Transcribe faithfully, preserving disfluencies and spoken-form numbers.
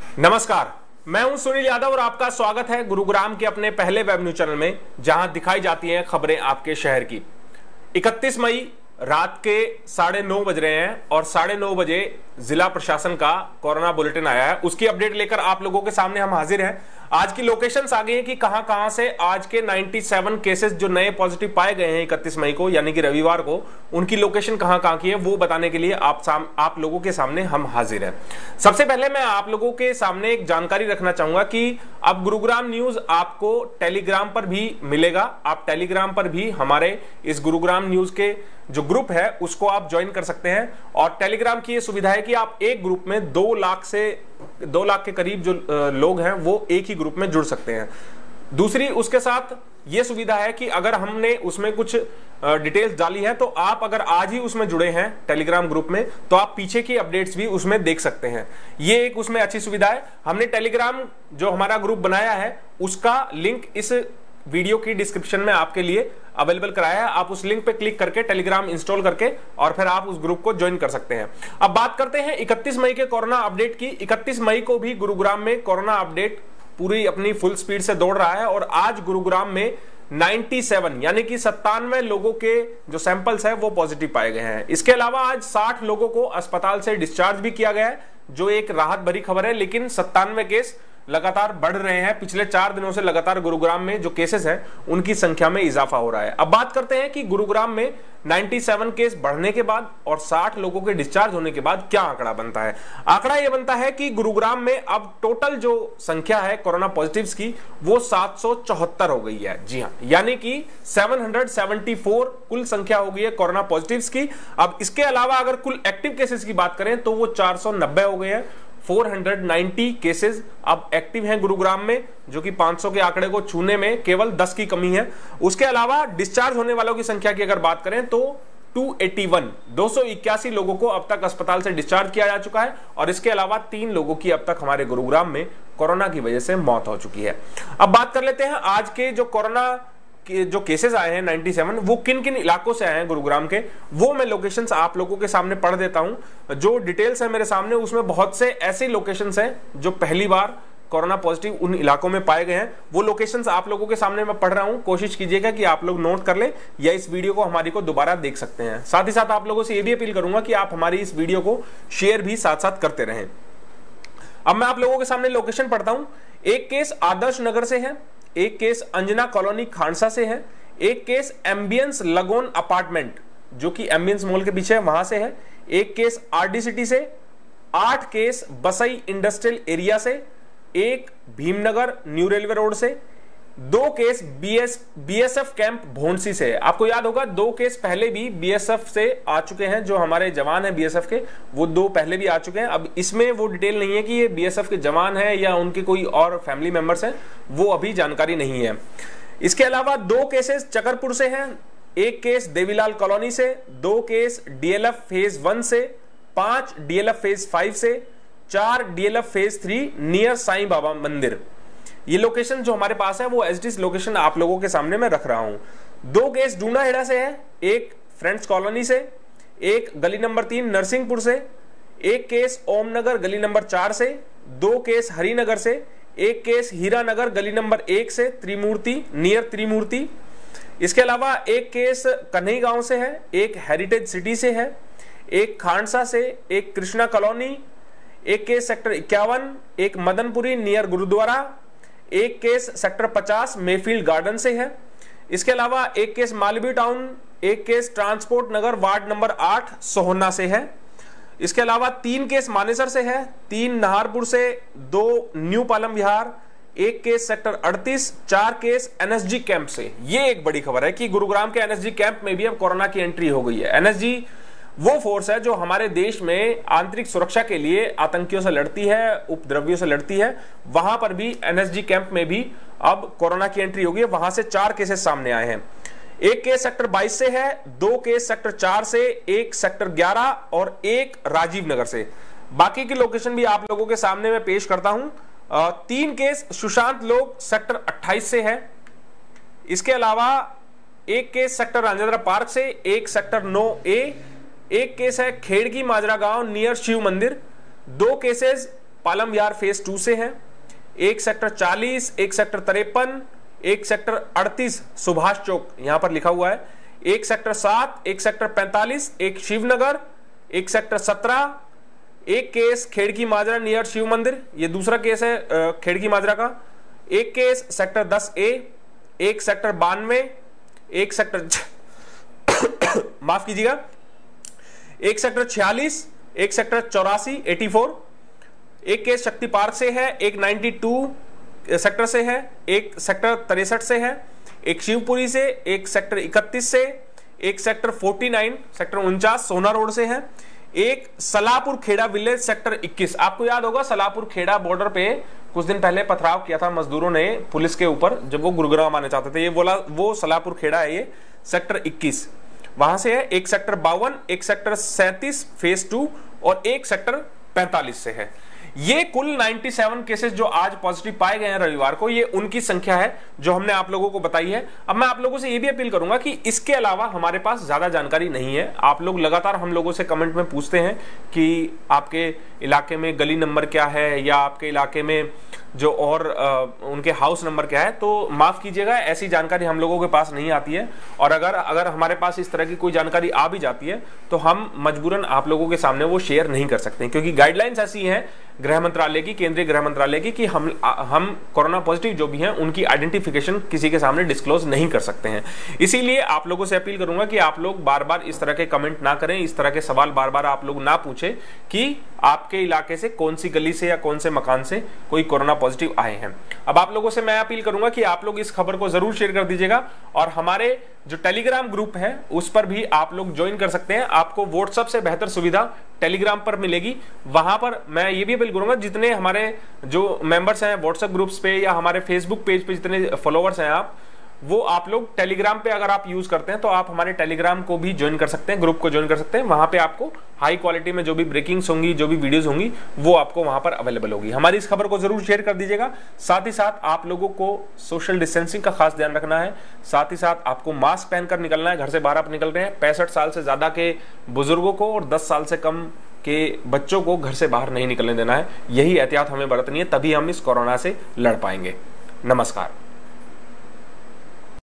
नमस्कार, मैं हूं सुनील यादव और आपका स्वागत है गुरुग्राम के अपने पहले वेब न्यूज चैनल में, जहां दिखाई जाती हैं खबरें आपके शहर की। इकतीस मई रात के साढ़े नौ बज रहे हैं और साढ़े नौ बजे जिला प्रशासन का कोरोना बुलेटिन आया है। उसकी अपडेट लेकर आप लोगों के सामने हम हाजिर हैं। आज की लोकेशंस आ गई हैं कि कहां कहां से आज के सत्तानवे केसेस जो नए पॉजिटिव पाए गए हैं इकतीस मई को, यानी कि रविवार को, उनकी लोकेशन कहां कहां की है वो बताने के लिए आप साम, आप लोगों के सामने हम हाजिर हैं। सबसे पहले मैं आप लोगों के सामने एक जानकारी रखना चाहूंगा कि अब गुरुग्राम न्यूज आपको टेलीग्राम पर भी मिलेगा। आप टेलीग्राम पर भी हमारे इस गुरुग्राम न्यूज के जो ग्रुप है उसको आप ज्वाइन कर सकते हैं। और टेलीग्राम की ये सुविधा है कि आप एक ग्रुप में दो लाख से दो लाख के करीब जो लोग हैं वो एक ही ग्रुप में जुड़ सकते हैं। दूसरी उसके साथ ये सुविधा है कि अगर हमने उसमें कुछ डिटेल्स डाली है तो आप अगर आज ही उसमें जुड़े हैं टेलीग्राम ग्रुप में तो आप पीछे की अपडेट्स भी उसमें देख सकते हैं। ये एक उसमें अच्छी सुविधा है। हमने टेलीग्राम जो हमारा ग्रुप बनाया है उसका लिंक इस वीडियो की डिस्क्रिप्शन में आपके लिए अवेलेबल कराया है। आप उस लिंक पे क्लिक करके टेलीग्राम इंस्टॉल करके और फिर आप उस ग्रुप को ज्वाइन कर सकते हैं। अब बात करते हैं इकतीस मई के कोरोना अपडेट की। इकतीस मई को भी गुरुग्राम में कोरोना अपडेट पूरी अपनी फुल स्पीड से दौड़ रहा है और आज गुरुग्राम में सत्तानवे यानी कि सत्तानवे लोगों के जो सैंपल्स है वो पॉजिटिव पाए गए हैं। इसके अलावा आज साठ लोगों को अस्पताल से डिस्चार्ज भी किया गया है, जो एक राहत भरी खबर है। लेकिन सत्तानवे केस लगातार बढ़ रहे हैं। पिछले चार दिनों से लगातार गुरुग्राम में जो केसेस हैं उनकी संख्या में इजाफा हो रहा है। अब बात करते हैं कि गुरुग्राम में सत्तानवे केस बढ़ने के बाद और साठ लोगों के डिस्चार्ज होने के बाद क्या आंकड़ा बनता है। आंकड़ा यह बनता है कि गुरुग्राम में अब टोटल जो संख्या है कोरोना पॉजिटिव्स की वो सात सौ चौहत्तर हो गई है। जी हाँ, यानी कि सात सौ चौहत्तर कुल संख्या हो गई है कोरोना पॉजिटिव्स की। अब इसके अलावा अगर कुल एक्टिव केसेस की बात करें तो वो चार सौ नब्बे हो गए हैं। चार सौ नब्बे केसेस अब एक्टिव हैं गुरुग्राम में, जो कि पाँच सौ के आंकड़े को छूने में केवल दस की कमी है। उसके अलावा डिस्चार्ज होने वालों की संख्या की अगर बात करें तो दो सौ इक्यासी दो सौ इक्यासी लोगों को अब तक अस्पताल से डिस्चार्ज किया जा चुका है और इसके अलावा तीन लोगों की अब तक हमारे गुरुग्राम में कोरोना की वजह से मौत हो चुकी है। अब बात कर लेते हैं आज के जो कोरोना के जो केसेस आए हैं सत्तानवे, वो किन किन इलाकों से आए हैं गुरुग्राम के, वो मैं लोकेशंस आप लोगों के सामने पढ़ देता हूं। जो डिटेल्स है मेरे सामने उसमें बहुत से ऐसे लोकेशंस हैं जो पहली बार कोरोना पॉजिटिव उन इलाकों में पाए गए हैं। वो लोकेशंस आप लोगों के सामने मैं पढ़ रहा हूं। कोशिश कीजिएगा कि आप लोग नोट कर ले या इस वीडियो को हमारी को दोबारा देख सकते हैं। साथ ही साथ आप लोगों से यह भी अपील करूंगा कि आप हमारी इस वीडियो को शेयर भी साथ साथ करते रहें। अब मैं आप लोगों के सामने लोकेशन पढ़ता हूं। एक केस आदर्श नगर से है, एक केस अंजना कॉलोनी खानसा से है, एक केस एम्बियंस लगोन अपार्टमेंट जो कि एम्बियंस मॉल के पीछे है वहां से है, एक केस आरडी सिटी से, आठ केस बसई इंडस्ट्रियल एरिया से, एक भीमनगर न्यू रेलवे रोड से, दो case BS BSF camp Bhondsi से है। आपको याद होगा दो केस पहले भी बीएसएफ से आ चुके हैं, जो हमारे जवान हैं बीएसएफ के, वो दो पहले भी आ चुके हैं। अब इसमें वो डिटेल नहीं है कि ये बीएसएफ के जवान हैं या उनके कोई और फैमिली मेंबर्स हैं, वो अभी जानकारी नहीं है। इसके अलावा दो केसेस चकरपुर से हैं, एक केस देवीलाल कॉलोनी से, दो केस डीएलएफ फेज वन से, पांच डीएलएफ फेज फाइव से, चार DLF phase three near Sai Baba Mandir. ये लोकेशन जो हमारे पास है वो एसडी लोकेशन आप लोगों के सामने मैं रख रहा हूं। दो केस डूनाहेड़ा से है, एक फ्रेंड्स कॉलोनी से, एक गली नंबर तीन नरसिंहपुर से, एक केस ओमनगर गली नंबर चार से, दो केस हरिनगर से, एक केस हीरानगर गली नंबर एक से त्रिमूर्ति नियर त्रिमूर्ति। इसके अलावा एक केस कन्हई गांव से है, एक हेरिटेज सिटी से है, एक खानसा से, एक कृष्णा कॉलोनी, एक केस सेक्टर इक्यावन, एक मदनपुरी नियर गुरुद्वारा, एक केस सेक्टर पचास मेफील्ड गार्डन से है। इसके अलावा एक केस मालवी टाउन, एक case transport Nagar ward number आठ सोहना से है। इसके अलावा तीन केस मानेसर से है, तीन नाहरपुर से, दो न्यू पालम विहार, एक केस सेक्टर अड़तीस, चार केस एनएसजी कैंप से। ये एक बड़ी खबर है कि गुरुग्राम के एनएसजी कैंप में भी अब कोरोना की एंट्री हो गई है। एनएसजी वो फोर्स है जो हमारे देश में आंतरिक सुरक्षा के लिए आतंकियों से लड़ती है, उपद्रवियों से लड़ती है। वहां पर भी एनएसजी कैंप में भी अब कोरोना की एंट्री होगी। वहां से चार केसेस सामने आए हैं। एक केस सेक्टर बाईस से है, दो केस सेक्टर चार से, एक सेक्टर ग्यारह और एक राजीव नगर से। बाकी की लोकेशन भी आप लोगों के सामने मैं पेश करता हूं। तीन केस सुशांत लोग सेक्टर अट्ठाईस से है। इसके अलावा एक केस सेक्टर राजेंद्र पार्क से, एक सेक्टर नौ ए, एक केस है खेड़की माजरा गांव नियर शिव मंदिर, दो cases Palam Vihar phase two से है, एक सेक्टर चालीस, एक सेक्टर तिरपन, एक सेक्टर अड़तीस सुभाष चौक यहां पर लिखा हुआ है, एक सेक्टर सात, एक सेक्टर पैंतालीस, एक शिवनगर, एक सेक्टर सत्रह, एक केस खेड़की माजरा नियर शिव मंदिर, ये दूसरा केस है खेड़की माजरा का, एक केस सेक्टर दस ए, एक सेक्टर बानवे, एक सेक्टर माफ कीजिएगा एक सेक्टर छियालीस, एक सेक्टर चौरासी एटी फोर, एक केस शक्ति पार्क से है, एक बानवे सेक्टर से है, एक सेक्टर तिरसठ से है, एक शिवपुरी से, एक सेक्टर इकतीस से, एक सेक्टर उनचास सेक्टर उनचास सोना रोड से है, एक सलापुर खेड़ा विलेज सेक्टर इक्कीस। आपको याद होगा सलापुर खेड़ा बॉर्डर पे कुछ दिन पहले पथराव किया था मजदूरों ने पुलिस के ऊपर जब वो गुरुग्राम आने चाहते थे, ये बोला वो सलापुर खेड़ा है, ये सेक्टर इक्कीस वहां से है, एक सेक्टर बावन, एक सेक्टर सैंतीस फेज टू और एक सेक्टर पैंतालीस से है। ये कुल सत्तानवे केसेस जो आज पॉजिटिव पाए गए हैं रविवार को, ये उनकी संख्या है जो हमने आप लोगों को बताई है। अब मैं आप लोगों से ये भी अपील करूंगा कि इसके अलावा हमारे पास ज्यादा जानकारी नहीं है। आप लोग लगातार हम लोगों से कमेंट में पूछते हैं कि आपके इलाके में गली नंबर क्या है या आपके इलाके में जो और आ, उनके हाउस नंबर क्या है, तो माफ कीजिएगा ऐसी जानकारी हम लोगों के पास नहीं आती है। और अगर अगर हमारे पास इस तरह की कोई जानकारी आ भी जाती है तो हम मजबूरन आप लोगों के सामने वो शेयर नहीं कर सकते, क्योंकि गाइडलाइंस ऐसी हैं गृह मंत्रालय की, केंद्रीय गृह मंत्रालय की, कि हम हम कोरोना पॉजिटिव जो भी हैं उनकी आइडेंटिफिकेशन किसी के सामने डिस्क्लोज नहीं कर सकते हैं। इसीलिए आप लोगों से अपील करूंगा कि आप लोग बार बार इस तरह के कमेंट ना करें, इस तरह के सवाल बार बार आप लोग ना पूछें कि आपके इलाके से कौन सी गली से या कौन से मकान से कोई कोरोना पॉजिटिव आए हैं। अब आप लोगों से मैं अपील करूंगा कि आप लोग इस खबर को जरूर शेयर कर दीजिएगा और हमारे जो टेलीग्राम ग्रुप है उस पर भी आप लोग ज्वाइन कर सकते हैं। आपको व्हाट्सएप से बेहतर सुविधा टेलीग्राम पर मिलेगी। वहां पर मैं ये भी अपील करूंगा जितने हमारे जो मेंबर्स हैं व्हाट्सएप ग्रुप्स पे या हमारे फेसबुक पेज पे जितने फॉलोअर्स हैं आप, वो आप लोग टेलीग्राम पे अगर आप यूज करते हैं तो आप हमारे टेलीग्राम को भी ज्वाइन कर सकते हैं, ग्रुप को ज्वाइन कर सकते हैं। वहां पे आपको हाई क्वालिटी में जो भी ब्रेकिंग्स होंगी, जो भी वीडियोस होंगी, वो आपको वहां पर अवेलेबल होगी। हमारी इस खबर को जरूर शेयर कर दीजिएगा। साथ ही साथ आप लोगों को सोशल डिस्टेंसिंग का खास ध्यान रखना है। साथ ही साथ आपको मास्क पहनकर निकलना है। घर से बाहर आप निकल रहे हैं, पैंसठ साल से ज्यादा के बुजुर्गों को और दस साल से कम के बच्चों को घर से बाहर नहीं निकलने देना है। यही एहतियात हमें बरतनी है, तभी हम इस कोरोना से लड़ पाएंगे। नमस्कार।